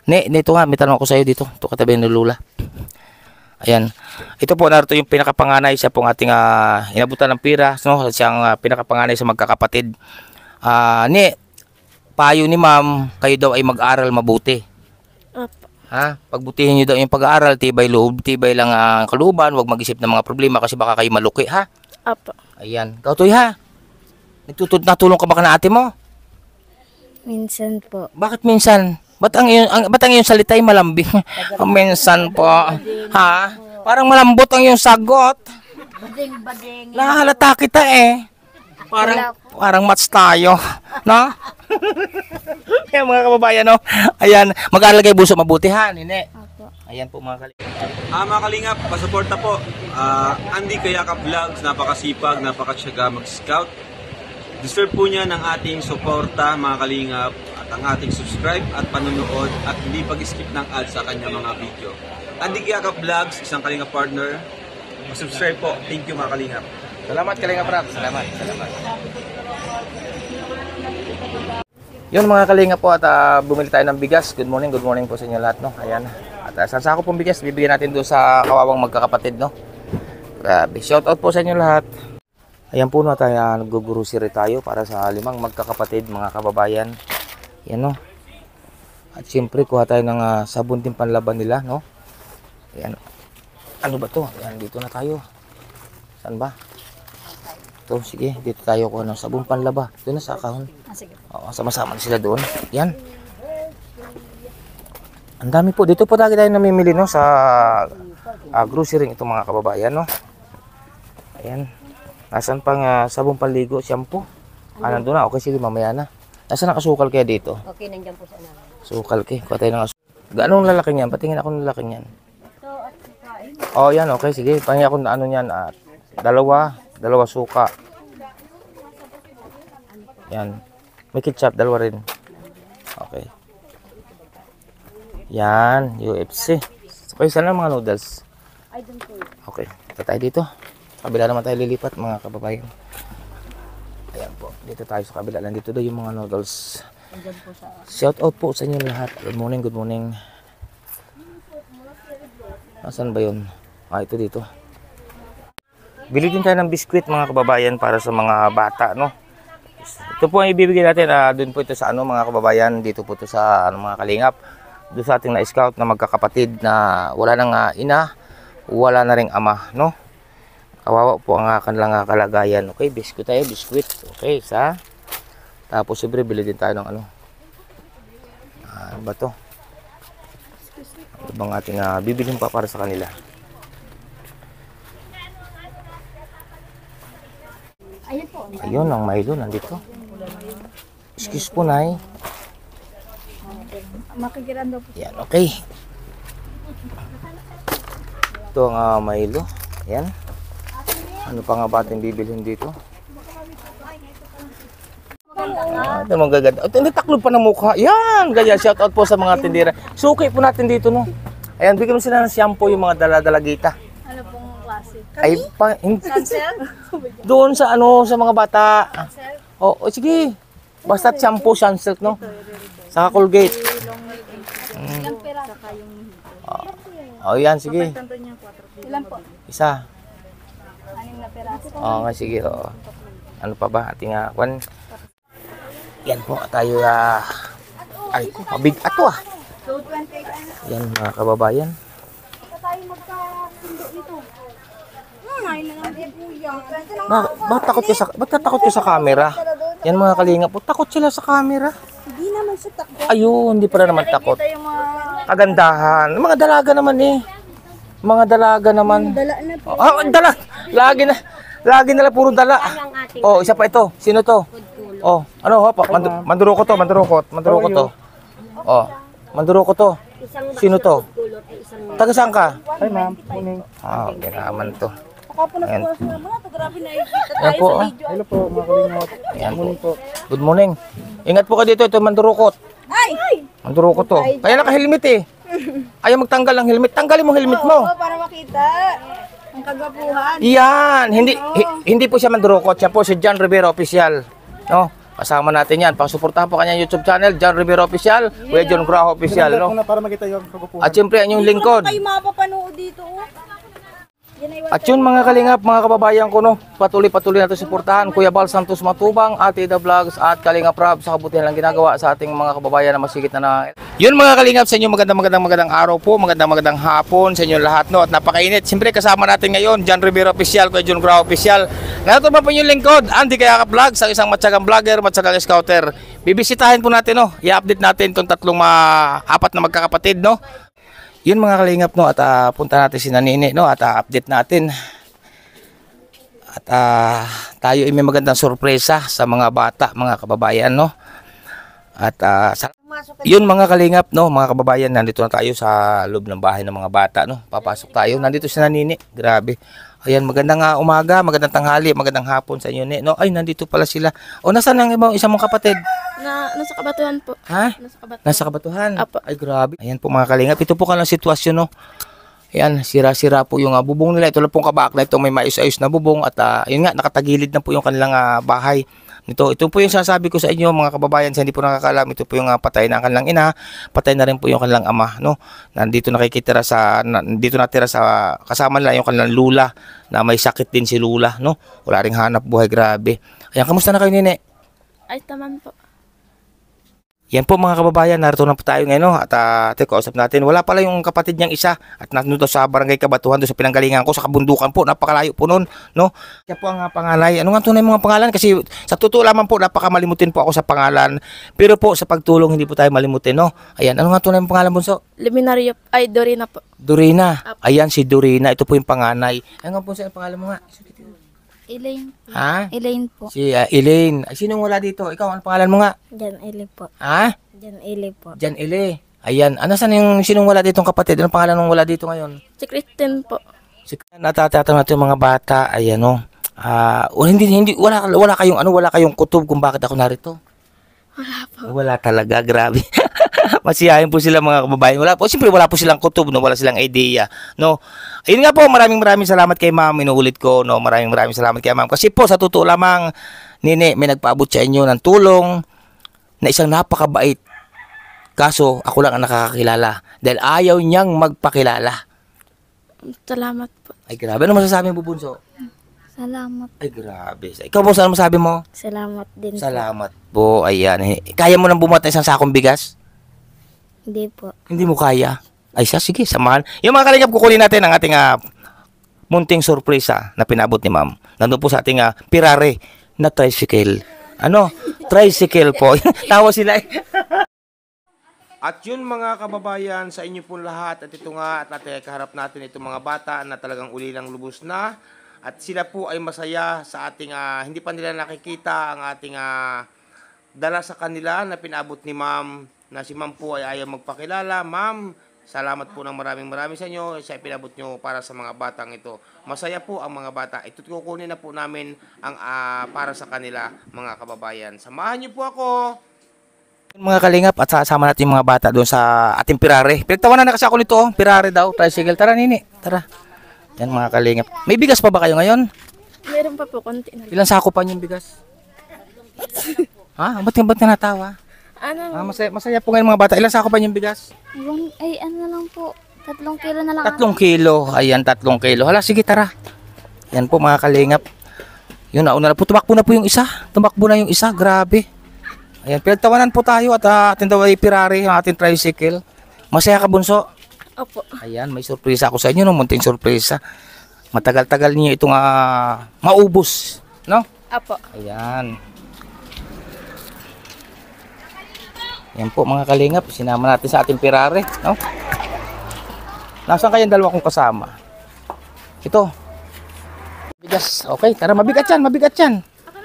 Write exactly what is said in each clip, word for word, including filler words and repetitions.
Ne, nito nga, may tanong ako sa iyo dito. Ito katabi ni Lula. Ayan. Ito po, narito yung pinakapanganay. Siya pong ating uh, inabutan ng pira. No? Siyang uh, pinakapanganay sa magkakapatid. Uh, ne, payo ni ma'am, kayo daw ay mag-aral mabuti. Opo. Ha? Pagbutihin nyo daw yung pag-aaral, tibay loob, tibay lang ang uh, kaluban, huwag mag-isip ng mga problema kasi baka kayo maluki, ha? Opo. Ayan. Kautoy, ha? Nagtutulong, natulong ka ba ka na ate mo? Minsan po. Bakit minsan? Ba't ang iyong, ang, ba't ang iyong salita ay malambing? Minsan po. Ha? Parang malambot ang iyong sagot. Bading-bading. Nahalata kita eh. Parang, parang match tayo. No? Ayan mga kababayan, no? Ayan, mag-aaral kayo buso mabuti, ha? Nine. Ayan po mga kalingap. Ah, mga kalingap, pasuporta po. Ah, Andy Kayakap Vlogs, napakasipag, napakasyaga mag-scout. Deserve po niya ng ating suporta, mga kalingap, at ang ating subscribe at panonood at hindi pag-skip ng ads sa kanya mga video. Andy Kayakap Vlogs, isang kalingap partner. Subscribe po. Thank you mga kalingap. Salamat kalingap Rap. Salamat. Salamat. Yun mga kalingap po at uh, bumili tayo ng bigas. Good morning, good morning po sa inyo lahat, no? Ayan. At uh, sa ako pong bigas, bibigyan natin doon sa kawawang magkakapatid, no? Grabe. Shout out po sa inyo lahat. Ayan po na tayo, uh, nag-grocery tayo para sa limang magkakapatid, mga kababayan. Yan, no? At siyempre, kuha tayo ng uh, sabon din panlaban nila, no? Ayan. Ano ba to? Ayan, dito na tayo. Saan ba? Ito, sige. Dito tayo kuha ng sabon panlaba. Doon na sa kahon. Ah, sige. Oo, sama-sama sila doon. Yan. Ang dami po. Dito po tayo tayo namimili, no? Sa uh, grocery itong mga kababayan, no? Ayan. Nasaan pang uh, sabong panligo, shampoo? Ah, nandun na. Okay, sige, mamaya na. Nasaan nakasukal kaya dito? Okay, nandiyan po sa namin. Sukal kay. Kuha tayo ng asukal. Gaanong lalaki niyan? Patingin ako ng lalaki niyan. Oh, yan. Okay, sige. Pangin ako na ano niyan. Uh, dalawa. Dalawa suka. Yan. May ketchup. Dalawa rin. Okay. Yan. U F C. Okay, saan ang mga noodles? Okay. Ito tayo dito. Kabila naman tayo lilipat mga kababayan. Ayan po. Dito tayo sa kabila lang. Dito daw yung mga noodles. Shout out po sa inyo lahat. Good morning, good morning. Nasaan ba yun? Ah, ito dito. Bili din tayo ng biskwit mga kababayan para sa mga bata, no? Ito po ang ibibigay natin. Uh, doon po ito sa ano mga kababayan. Dito po ito sa ano, mga kalingap. Doon sa ating na-scout na magkakapatid na wala nang uh, ina, wala na ring ama, no? Kawawa po ang uh, kanilang uh, kalagayan. Okay, biskwit tayo, biskwit. Okay, sa. Tapos siyempre bili din tayo ng ano. Uh, ano ba to? Ano bang ating uh, bibilhin pa para sa kanila? Ayun, ang Milo nandito. Excuse po, Nay. Makikiran daw po. Yan, okay. Ito ang uh, Milo. Yan. Ano pa nga ba ating bibilhin dito? Ah, ito mga gaganda. Ito, hindi taklob pa ng mukha. Yan, ganyan. Shout out po sa mga tindera. Suki po natin dito, no? Ayan, bigyan mo sila ng shampoo yung mga dala-dalagita. Ano pong klase? Ay, pa, hindi. Cancel? Doon sa ano, sa mga bata. Oh, oh sige. Basta shampoo, sunsilk, no? Saka Colgate. Ilang pera? Saka yung... Oh, yan, sige. Ilan po? Isa. Anim na peraso. Oo nga, sige. Oo. Ano pa ba? Ating uh, kwan. Yan po, tayo uh, ay ko, mabig ato ah. Yan mga kababayan. Ba, bakit takot ka sa, bakit takot ka sa camera? Yan mga kalingap po, takot sila sa camera. Hindi naman sa takbo. Ayun, hindi pala naman takot. Kagandahan. Mga dalaga naman eh. Mga dalaga naman. Dala na po. Ah, dala. Lagi na. Lagi nila puro dala. Oh, isa pa ito. Sino to? Oh, ano ho pa? Mandu mandurukot to, mandurukot, mandurukot to. Oh, mandurukot to. Sino to? Taga saan ka? Hi ma'am, morning. Ah, okay naman to. Ayan. Ayan po. Oh. Hello po, mga kalingap. Ayan po. Morning po. Good morning. Ingat po kayo dito, ito mandurukot. Ay! Mandurukot to. Kaya naka-helmet eh. Ayaw magtanggal ng helmet. Tanggalin mo helmet mo. Oo, para makita. Ang kagwapuhan. Yan, hindi hi, hindi po siya mandurukot. Siya po si John Rivera official. No? Kasama natin yan. Pasuportahan po kanyang YouTube channel, John Rivera Official, Kuya John Graho Official, Pinagdag ko no? na para makita yung kagupuhan. At syempre, ang yung lingkod. Kayo mapapanood dito, oh. Yan ay At yun mga kalingap, mga kababayan ko, no, patuloy-patuloy natin suportahan Kuya Bal Santos Matubang, Ate Ida Vlogs at Kalingap Rab sa kabutihan lang ginagawa sa ating mga kababayan na masigit na na. Yun mga kalingap, sa inyo magandang magandang magandang araw po, magandang magandang hapon sa inyo lahat, no, at napakainit. Siyempre kasama natin ngayon, John Rivera Official, Kuya John Grau Official. Narito pa po yung lingkod, Andy Kayakap Vlogs, ang isang matsagang vlogger, matsagang scouter. Bibisitahin po natin, no, i-update natin itong tatlong ma apat na magkakapatid, no. Yun mga kalingap, no, at uh, punta natin si Nanini, no, at uh, update natin. At uh, tayo ay may magandang sorpresa sa mga bata, mga kababayan, no. At uh, sa yun mga kalingap, no, mga kababayan, nandito na tayo sa loob ng bahay ng mga bata, no. Papasok tayo. Nandito si Nanini. Grabe. Ayan, magandang uh, umaga, magandang tanghali, magandang hapon sa inyo, no. Ay, nandito pala sila. O, nasaan ang ibang isang mong kapatid? Na, nasa kabatuhan po. Ha? Nasa kabatuhan. Nasa kabatuhan. Apo. Ay, grabe. Ayan po mga kalingap. Ito po kanilang sitwasyon, no. Ayan, sira-sira po yung uh, bubong nila. Ito lang pong kabak na ito. May maayos-ayos na bubong. At uh, yun nga, nakatagilid na po yung kanilang uh, bahay. Ito, ito po yung sasabi ko sa inyo mga kababayan, sa hindi po nakakalam, ito po yung uh, patay na ang kanilang ina, patay na rin po yung kanilang ama, no. Nandito nakikitira sa nandito natira sa kasama nila yung kanilang lula na may sakit din si lula, no. Wala ring hanap buhay, grabe. Ayan, kamusta na kayo, Nene? Ay, taman po. Yan po mga kababayan, narito na po tayo ngayon, no? At uh, ito, kausap natin. Wala pala yung kapatid niyang isa at nandito sa barangay Kabatuhan, doon sa pinanggalingan ko, sa kabundukan po, napakalayo po noon, no? Siya po ang uh, pangalay. Ano nga tunay mga pangalan? Kasi sa totoo lamang po, napakamalimutin po ako sa pangalan. Pero po, sa pagtulong, hindi po tayo malimutin, no? Ayan, ano nga tunay mga pangalan, Bunso? Luminario, ay Dorina po. Dorina. Ayan, si Dorina. Ito po yung panganay. Ano nga po sa pangalan mo nga? Elaine po. Ha? Elaine po. Si uh, Elaine. Ay, sinong wala dito? Ikaw, ano pangalan mo nga? Jan Ele po. Ha? Jan Ele po. Jan Ele. Ayan. Ano saan yung sinong wala dito kapatid? Anong pangalan ng wala dito ngayon? Si Kristen po. Si natatatanong natin yung mga bata, ayan, no. Ah, uh, hindi hindi wala wala kayong ano, wala kayong kutob kung bakit ako narito. Wala po. Wala talaga, grabe. Masiyahin po sila mga kababayan. Wala po, siyempre wala po silang kutob, no, wala silang idea, no. Ayun nga po, maraming maraming salamat kay Ma'am, inuulit ko, no. Maraming maraming salamat kay Ma'am kasi po sa totoo lamang, Nene, may nagpaabot sa inyo ng tulong na isang napakabait. Kaso ako lang ang nakakakilala dahil ayaw niyang magpakilala. Salamat po. Ay grabe, ano masasabi mo, Bunso? Salamat. Ay, grabe. Ikaw po, saan masabi mo? Salamat din Salamat po. Ayan. Eh, Kaya mo nang bumuhat ng isang sakong bigas? po. Hindi po. Hindi mo kaya? Ay, siya, sige, samahan. Yung mga kalingap, kukunin natin ang ating uh, munting sorpresa na pinabot ni Ma'am. Nandun po sa ating uh, pirare na tricycle. Ano? Tricycle po. Tawa sila eh. At yun mga kababayan, sa inyo po lahat. At ito nga, at natin kaharap natin itong mga bata na talagang ulilang lubos na. At sila po ay masaya sa ating, uh, hindi pa nila nakikita ang ating uh, dala sa kanila na pinabot ni Ma'am, na si Ma'am po ay ayaw magpakilala. Ma'am, salamat po ng maraming maraming sa inyo. Siya pinabot nyo para sa mga batang ito. Masaya po ang mga bata. Ito kukunin na po namin ang uh, para sa kanila, mga kababayan. Samahan nyo po ako. Mga kalingap, at sasama natin yung mga bata doon sa ating pirare. Pinagtawanan na kasi ako nito, oh. Pirare daw, tricycle. Tara, Nini, tara. Yan mga kalingap. May bigas pa ba kayo ngayon? Meron pa po, konti na. Ilang sako pa yung bigas? Ha? Ba't ba't ka natawa? Ano? Ah, masaya, masaya po ngayon mga bata. Ilang sako pa yung bigas? Yung, ay, ano lang po. Tatlong kilo na lang. Tatlong kilo. Ayan, tatlong kilo. Hala, sige, tara. Yan po mga kalingap. Yun, nauna na po. Tumakbo na po yung isa. Tumakbo na yung isa. Grabe. Ayan, pinagtawanan po tayo at uh, ating daw ay pirare, yung ating tricycle. Masaya ka, Bunso? Opo. Ayan, may sorpresa ako sa inyo, no? Munting sorpresa. Matagal-tagal niyo itong uh, maubos, no? Opo. Ayan. Yan po mga kalingap, sinama natin sa ating pirare, no? Nasaan kayang dalawa kong kasama? Ito. Bigas. Okay, tara, mabigat yan, mabigat yan.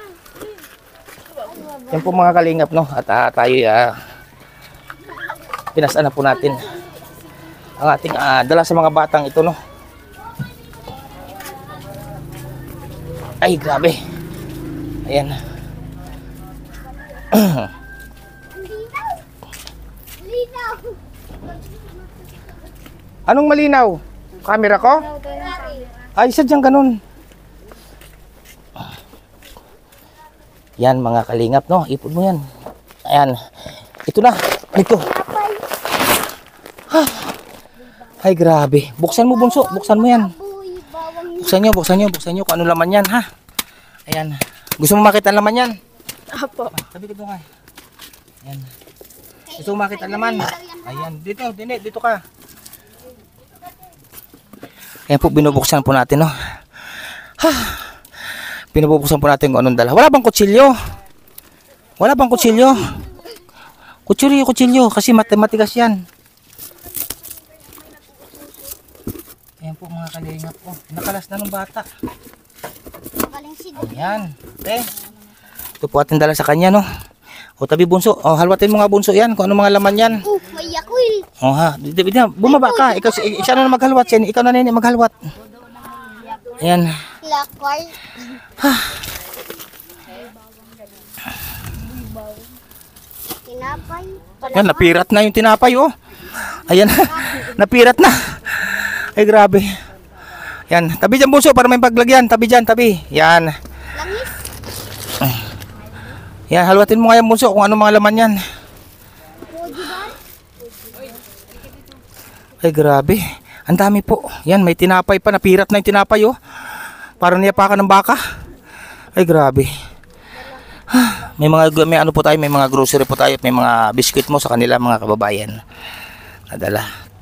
Yan po mga kalingap, no? At uh, tayo, uh, pinasaan na po natin ang ating uh, dala sa mga batang ito, no? Ay, grabe. Ayan. Anong malinaw? Camera ko? Ay, sadyang ganun. Yan mga kalingap, no? Ipon mo yan. Ayan. Ito na. Ito. Ah. Ay, grabe. Buksan mo, bunso. Buksan mo yan. Buksan nyo, buksan nyo, buksan nyo kung ano laman yan, ha? Ayan. Gusto mo makita ang laman yan? Apo. Sabi ko nga. Ayan. Gusto mo makita ang laman? Ayan. Dito, dito, dito ka. Ayan po, binubuksan po natin, no? Ha. Binubuksan po natin kung anong dala. Wala bang kutsilyo? Wala bang kutsilyo? Kutsilyo, kutsilyo. Kasi mat matigas yan. Ayan po mga kalingap po. Nakalas na ng bata. Ayan. Okay. Ito po ating dala sa kanya, no? O tabi bunso. O halwatin mo nga bunso yan. Kung ano mga laman yan. Oh, may yakuil. O ha. Dito, dito, bumaba ka. Ikaw, siya na maghalwat. Siya, ikaw na nini maghalwat. Ayan. Lakwal. Tinapay. Yan, napirat na yung tinapay, oh. Ayan, napirat na. Ay, grabe. Yan, tabi dyan bunso para may paglagyan. Tabi dyan, tabi. Yan. Langis. Yan, halwatin mo nga yan bunso kung ano mga laman yan. Ay, grabe. Ang dami po. Yan, may tinapay pa. Napirat na yung tinapay, oh. Parang niyapakan ng baka. Ay, grabe. May mga, may ano po tayo, may mga grocery po tayo, may mga biscuit mo sa kanila mga kababayan. Nadala.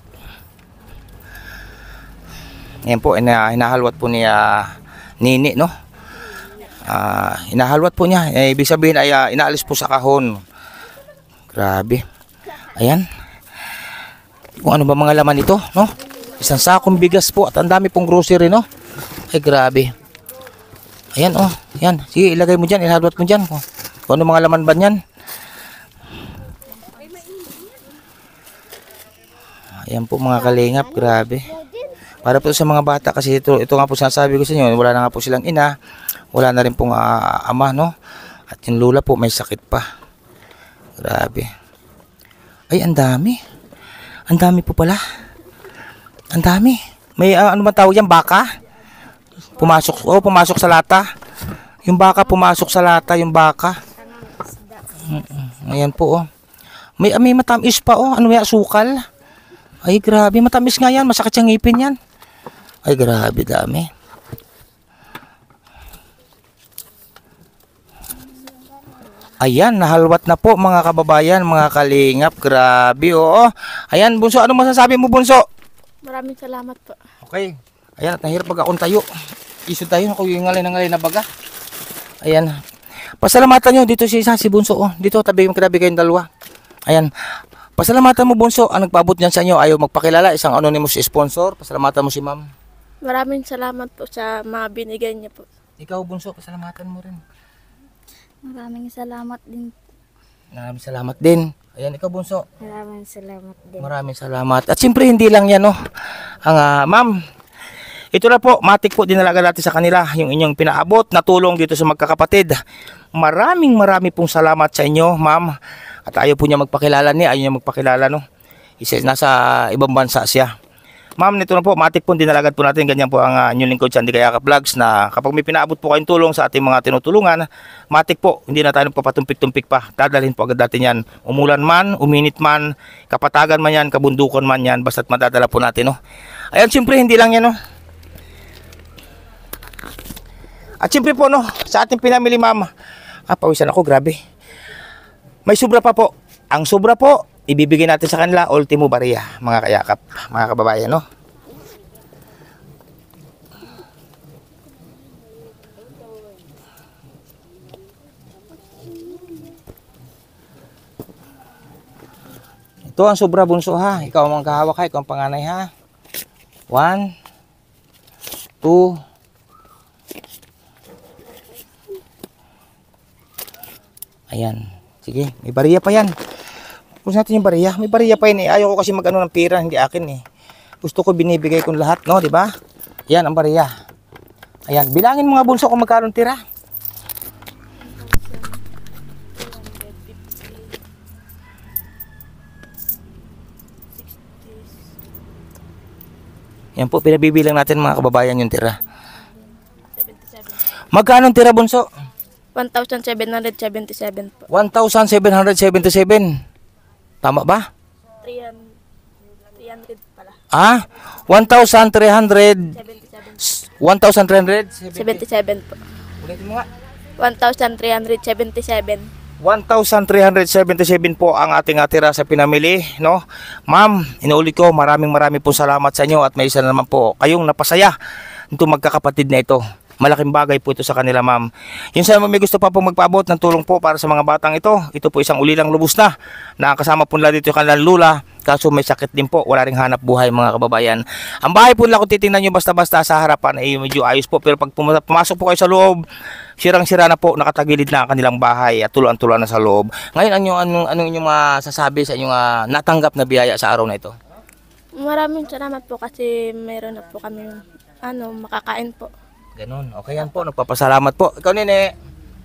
Yan po, ina, hinahalwat po niya Nini, no? Uh, hinahalwat po niya. Eh, ibig sabihin ay uh, inaalis po sa kahon. Grabe. Ayan. Kung ano ba mga laman ito, no? Isang sakong bigas po at ang dami pong grocery, no? Ay, grabe. Ayan, oh. Ayan. Sige, ilagay mo dyan. Ihalwat mo dyan. Kung, kung ano mga laman ba niyan. Ayan po mga kalingap. Grabe. Para po sa mga bata kasi ito, ito nga po sinasabi ko sa inyo. Wala na nga po silang ina. Wala na rin pong uh, ama, no? At yung lula po may sakit pa. Grabe. Ay, ang dami. Ang dami po pala. Ang dami. May uh, ano man tawag yan? Baka? Pumasok. Oh, pumasok sa lata. Yung baka pumasok sa lata. Yung baka. Ayan po, oh. May, may matamis pa, oh. Ano yan? Sukal. Ay, grabe. Matamis nga yan. Masakit yung ngipin yan. Ay, grabe. Dami. Ayan, nahalwat na po mga kababayan, mga kalingap. Grabe, oo. Ayan, bunso. Ano masasabi mo, bunso? Maraming salamat po. Okay. Ayan, at nahirap pag akong tayo. Isod tayo, ako yung ngalay na ngalay na baga. Ayan. Pasalamatan nyo. Dito si isa, si bunso. Oh. Dito, tabi yung kinabi kayong dalawa. Ayan. Pasalamatan mo, bunso. Ang nagpaabot niyan sa inyo, ayaw magpakilala. Isang anonymous sponsor. Pasalamatan mo si ma'am. Maraming salamat po sa mga binigay niya po. Ikaw, bunso, pasalamatan mo rin. Maraming salamat din. Maraming salamat din. Ayan, ikaw, bunso. Maraming salamat din. Maraming salamat. At siyempre, hindi lang yan, no? Ang, uh, ma'am, ito na po, matik po dinalaga natin sa kanila yung inyong pinaabot na tulong dito sa magkakapatid. Maraming maraming pong salamat sa inyo, ma'am. At ayaw po niya magpakilala niya, ayaw niya magpakilala, no? Isa, nasa ibang bansa siya. Ma'am, nito na po, matik po dinalagan po natin. Ganyan po ang uh, inyong lingkod sa Andy Kayakap Vlogs na kapag may pinaabot po kayong tulong sa ating mga tinutulungan, matik po, hindi na tayo papatumpik-tumpik pa. Dadalhin po agad natin yan. Umulan man, uminit man, kapatagan man yan, kabundukan man yan, basta't madadala po natin, no? Ayan, siyempre, hindi lang yan, no? At siyempre po, no, sa ating pinamili, ma'am, ah, pawisan ako, grabe. May sobra pa po. Ang sobra po, ibibigay natin sa kanila, Ultimo Barya, mga kayakap, mga kababayan, no? Ito ang sobra, bunso, ha? Ikaw ang kahawak, ha? Ikaw ang panganay, ha? One, two, ayan. Sige, may bariya pa yan. Gusto natin yung bariya. May bariya pa yan eh. Ayaw ko kasi mag-ano ng pira, hindi akin eh. Gusto ko binibigay ko lahat, no? Diba? Yan ang bariya. Ayan. Bilangin mo nga, bunso, kung magkaroon tira. Yan po, pinabibilang natin mga kababayan yung tira. Magkano tira, bunso? one thousand seven hundred seventy-seven po. one thousand seven hundred seventy-seven. Tama ba? three hundred, three hundred pala. Ah, one thousand three hundred. seventy-seven. one thousand three hundred seventy-seven po. Ulitin mo nga. one thousand three hundred seventy-seven. one thousand three hundred seventy-seven po ang ating atira sa pinamili, no? Ma'am, inuulit ko, maraming maraming po salamat sa inyo at may isa na naman po kayong napasaya nito magkakapatid na ito. Malaking bagay po ito sa kanila, ma'am. Yun sa may gusto pa pong magpaabot ng tulong po para sa mga batang ito. Ito po isang ulilang lubos na. Nakakasama po nila dito yung kanilang lula. Kaso may sakit din po. Wala ring hanap buhay, mga kababayan. Ang bahay po nila kung titingnan nyo basta-basta sa harapan ay medyo ayos po. Pero pag pum- pumasok po kayo sa loob, sirang-sira na po. Nakatagilid na ang kanilang bahay at tuloan-tuloan na sa loob. Ngayon, anong, anong, anong inyong masasabi sa inyong uh, natanggap na biyaya sa araw na ito? Maraming salamat po kasi meron na po kami ano, makakain po. Ganun. Okay yan po. Nagpapasalamat po. Ikaw, Nene.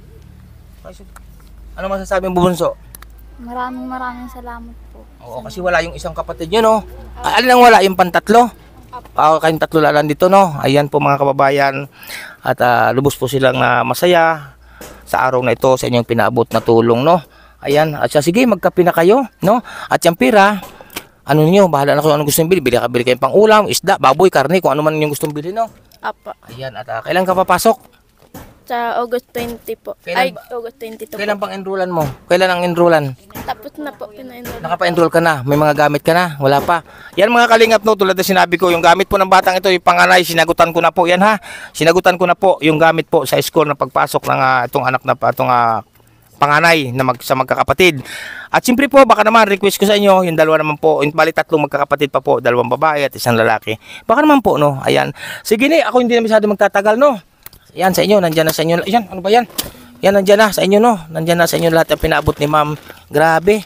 Ano masasabi mo, Bunso? Maraming maraming salamat po. Oo, kasi wala yung isang kapatid nyo, no? Ah, alin ang wala? Yung pantatlo? Ah, kayong tatlo lang dito, no? Ayan po, mga kababayan. At ah, lubos po silang na masaya sa araw na ito sa inyong pinaabot na tulong, no? Ayan. At siya, sige, magkape na kayo, no? At yung pira, ano niyo, bahala na kung anong gusto nyo bili. Bili ka, bili kayong pang ulam, isda, baboy, karne, kung ano man yung gustong bili, no? Apo. Ayan. At ah, kailan ka papasok? Sa August twenty po. Kailan Ay, ba- August twenty-two Kailan po. pang enrollan mo? Kailan ang enrollan? Tapos na po, pina-enroll. Nakapa-enroll ka na? May mga gamit ka na? Wala pa? Yan mga kalingap, no, tulad na sinabi ko, yung gamit po ng batang ito, yung panganay, sinagutan ko na po yan, ha? Sinagutan ko na po yung gamit po sa school na pagpasok ng ah, itong anak na itong ah, panganay na mag, sa magkakapatid. At siyempre po, baka naman request ko sa inyo, yung dalawa naman po, yung bali tatlong magkakapatid pa po, dalawang babae at isang lalaki. Baka naman po, no? Ayan. Sige ni, ako hindi na masyado magtatagal, no? Yan sa inyo, nandyan na sa inyo. Yan, ano ba yan? Yan, nandyan na sa inyo, no? Nandyan na sa inyo lahat ang pinaabot ni ma'am. Grabe.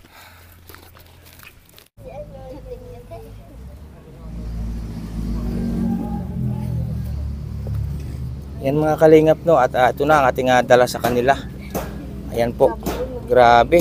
Yan mga kalingap, no? At uh, ito na ang ating uh, dala sa kanila. Ayan po. Grabe.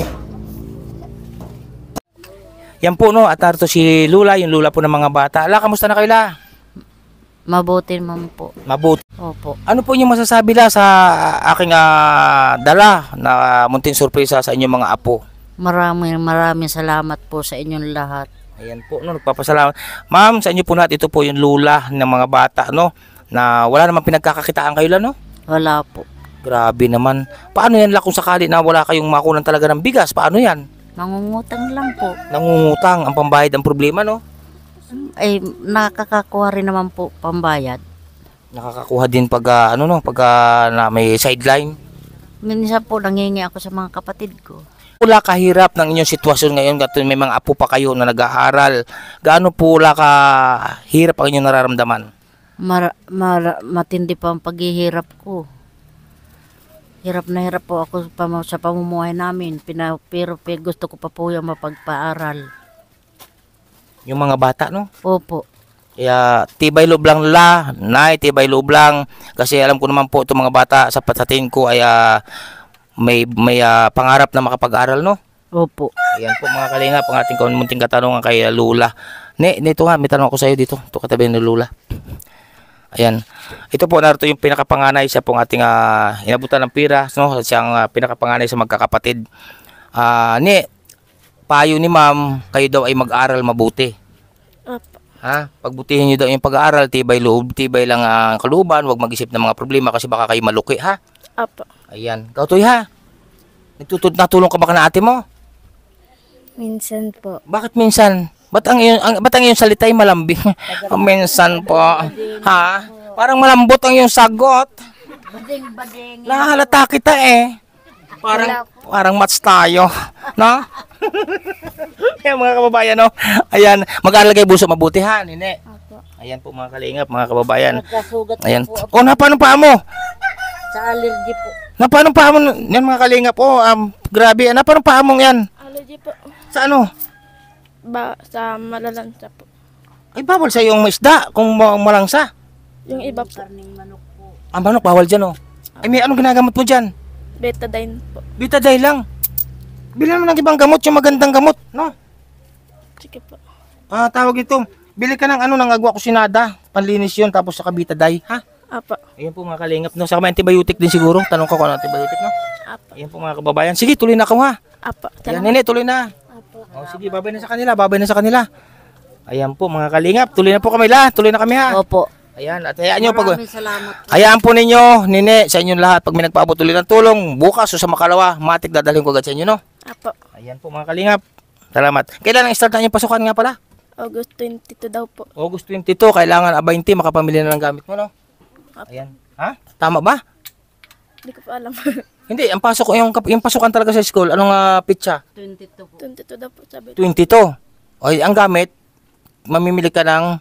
Yan po, no? At narito si Lula, yung Lula po ng mga bata. Ala, kamusta na kayo, La? Mabuti man po. Mabuti. Opo. Ano po yung masasabi la sa aking ah, dala na munting sorpresa sa inyong mga apo? Maraming maraming salamat po sa inyong lahat. Ayan po, no, nagpapasalamat. Ma'am, sa inyo po natin, ito po yung lula ng mga bata, no? Na wala namang pinagkakakitaan kayo la, no? Wala po. Grabe naman. Paano yan la kung sakali na wala kayong makunan talaga ng bigas? Paano yan? Mangungutang lang po. Nangungutang ang pambayad ang problema, no? Ay, nakakakuha rin naman po pambayad. Nakakakuha din pag ah, ano no, pag ah, na may sideline. Minsan po nangingi ako sa mga kapatid ko. Pula kahirap ng inyong sitwasyon ngayon, gato may mga apo pa kayo na nag-aaral. Gaano pula ka hirap ang inyong nararamdaman? Mar, mar, matindi pa ang paghihirap ko. Hirap na hirap po ako pa, sa pamumuhay namin. Pina, pero, pero gusto ko pa po yung mapagpaaral. Yung mga bata, no? Opo. Kaya tibay loob lang la, nay, tibay loob lang. Kasi alam ko naman po itong mga bata sa patatin ko ay ah, may, may ah, pangarap na makapag-aral, no? Opo. Ayan po mga kalingap, ang ating munting katanungan kay Lula. Ne, nito nga, may tanong ako sa iyo dito. Ito katabi ni Lula. Ayan. Ito po, narito yung pinakapanganay. Siya pong ating uh, inabutan ng pira. No? Siyang uh, pinakapanganay sa magkakapatid. Uh, ni, payo ni ma'am, kayo daw ay mag-aral mabuti. Apo. Ha? Pagbutihin nyo daw yung pag-aaral, tibay loob, tibay lang ang kaluban, huwag mag-isip ng mga problema kasi baka kayo maluki, ha? Apo. Ayan. Kautoy, ha? Nagtutulong natulong ka ba ka na ate mo? Minsan po. Bakit minsan? Ba't ang iyong, ang, ba't ang iyong salita ay malambing? Minsan po. Ha? Parang malambot ang iyong sagot. Nahalata kita eh. Parang, parang match tayo. No? Ayan mga kababayan, no? Ayan, mag-aaral kayo buso mabuti, ha, nene? Ayan po mga kalingap, mga kababayan. Nagkasugat Ayan. po ako Oh, napaano pa mo? sa allergy po. Napaano pa mo? Yan mga kalingap. Oh, um, grabe. Napaano pa mo yan? Allergy po. Sa ano? Ba, sa malalansa po. Ay, bawal sa yung isda kung ma- malangsa. Yung iba po, Ang manok, bawal dyan, oh. Ay, may anong ginagamot mo dyan? betadine po. Betadine lang. Bilhan mo ng ibang gamot, yung magandang gamot, no? Sige po. Ah, tawag ito. Bili ka ng ano, ng agwa kusinada. Panlinis yun, tapos sa betadine, ha? Apo. Ayan po mga kalingap, no? Saka may antibiotic din siguro. Tanong ko kung ano antibiotic, no? Apo. Ayan po mga kababayan. Sige, tuloy na ka ha. Apo. Ayan, Salamat. nene, tuloy na. O, sige, babay na sa kanila, babay na sa kanila. Ayan po mga kalingap, tuloy na po kami la, tuloy na kami ha. Opo. Ayan, at hayaan nyo pag... Maraming salamat po. Hayaan po ninyo, nene, sa inyong lahat, pag may nagpaabot ulit ng tulong, bukas o sa makalawa, matik dadalhin ko agad sa inyo, no? Apo. Ayan po mga kalingap. Salamat. Kailan ang start na inyong pasukan nga pala? August twenty-two daw po. August twenty-two, kailangan twenty makapamili na ng gamit mo, no? Ayan. Ha? Tama ba? Hindi ko pa alam. Hindi, ang pasok, yung, yung pasukan talaga sa school, anong uh, pitsa? twenty-two po. twenty-two daw po sabi. twenty-two. O, ang gamit, mamimili ka ng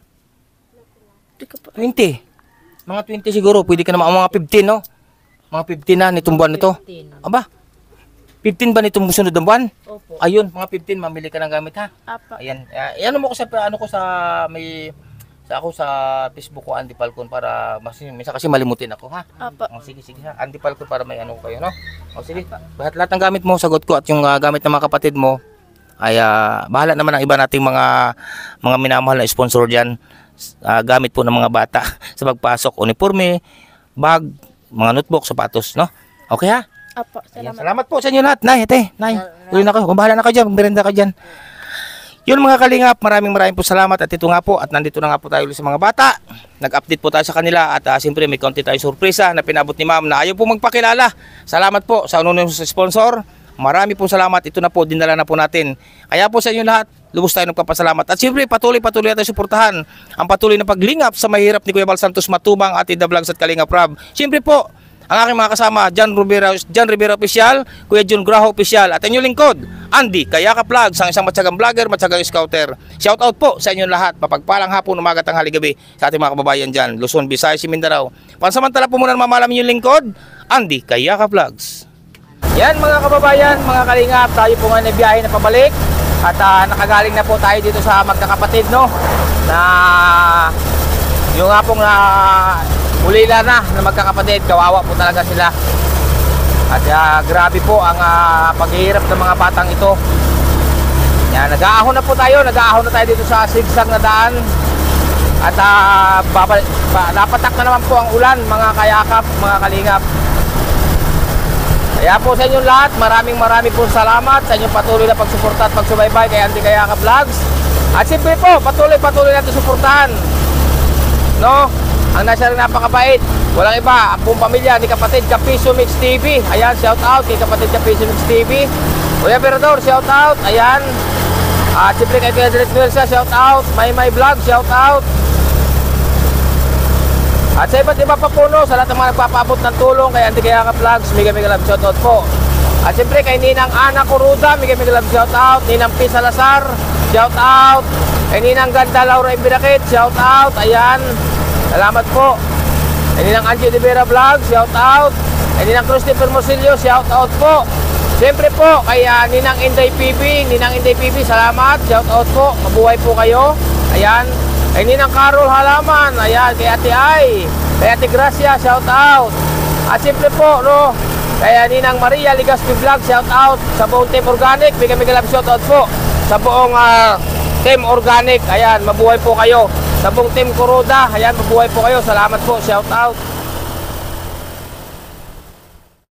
Hindi ko pa. twenty. Mga twenty siguro, pwede ka naman, mga fifteen, no? Mga fifteen na nitong buwan nito. Aba, fifteen ba nitong sunod ng buwan? Opo. Ayun, mga fifteen, mamili ka ng gamit, ha? Apo. Ayan, uh, ano mo ko sa, ano ko sa, may, sa ako sa Facebook ko, Andy Falcon, para, mas, minsan kasi malimutin ako, ha? Apo. O, sige, sige, ha? Andy Falcon, para may ano kayo, no? O, sige, lahat, lahat ng gamit mo, sagot ko, at yung uh, gamit ng mga kapatid mo, ay uh, bahala naman ang iba nating mga, mga minamahal na sponsor dyan. Uh, gamit po ng mga bata sa pagpasok, uniforme, bag, mga notebook, sapatos, no? Okay ha? Apo. Ayan, Salamat. salamat po sa inyo lahat. Nay, ate, nay. Tuloy na kayo. Kung bahala na kayo dyan, magmerenda ka dyan. Yun mga kalingap, maraming maraming po salamat. At ito nga po, at nandito na nga po tayo ulit sa mga bata. Nag-update po tayo sa kanila. At uh, siyempre may konti tayong surpresa na pinabot ni ma'am na ayaw po magpakilala. Salamat po sa unang sponsor. Marami po salamat. Ito na po, dinala na po natin. Kaya po sa inyo lahat, lubos tayo nagpapasalamat. At siyempre, patuloy-patuloy natin suportahan ang patuloy na paglingap sa mahirap ni Kuya Bal Santos Matubang at The Vlogs at Kalingap Rob. Siyempre po, ang aking mga kasama, John Rivera, John Rivera Official, Kuya Jun Graho Official, at inyong lingkod, Andy Kayaka Vlogs, ang isang matyagang vlogger, matyagang scouter. Shout out po sa inyong lahat. Mapagpalang hapon, umaga, tanghali, gabi sa ating mga kababayan dyan, Luzon, Visayas, Mindanao. Pansamantala po muna mamalam inyong lingkod, Andy Kayaka Vlogs. Yan mga kababayan, mga kalingap, tayo po nga nabiyahe na pabalik. At uh, nakagaling na po tayo dito sa magkakapatid, no? Na yung nga pong na ulila na na magkakapatid, kawawa po talaga sila. At uh, grabe po ang uh, paghihirap ng mga batang ito. Yan, nag-aahon na po tayo, nag-aahon na tayo dito sa sigsag na daan. At uh, babalik, ba, napatak na naman po ang ulan, mga kayakap, mga kalingap. Kaya po sa inyong lahat, maraming maraming po salamat sa inyong patuloy na pagsuporta at pagsubaybay kay Andy Kayaka Vlogs. At siyempre po, patuloy-patuloy natin suportahan, no? Ang nasa rin napakabait, walang iba, ang buong pamilya ni kapatid Kapiso Mix T V. Ayan, shout out kay kapatid Kapiso Mix T V. Kuya Berador, shout out. Ayan. At siyempre kay Kuya Direct Wilsa, shout out. May May Vlog, shout out. At sa iba't iba pa po, no, sa lahat ng mga nagpapaabot ng tulong kay Andy Kayaka Vlogs, mega mega love shoutout po. At siyempre kay Ninang Ana Coruda, mega mega love shoutout. Ninang P. Salazar, shoutout. Kay Ninang Ganda Laura Ibirakit, shoutout. Ayan, salamat po. Kay Ninang Angie Olivera Vlogs, shoutout. Kay Ninang Christopher Mosilio, shoutout po. Siyempre po kay uh, Ninang Inday P B, Ninang Inday P B, salamat, shoutout po. Mabuhay po kayo. Ayan. Kay Ninang Carol Halaman, ayan, kay Ate Ay, kay Ate Gracia, shout out. At siyempre po, no, kay Ninang Maria Ligaspi Vlog, shout out. Sa buong Team Organic, mega mega love shout out po. Sa buong uh, Team Organic, ayan, mabuhay po kayo. Sa buong Team Kuroda, ayan, mabuhay po kayo. Salamat po, shout out.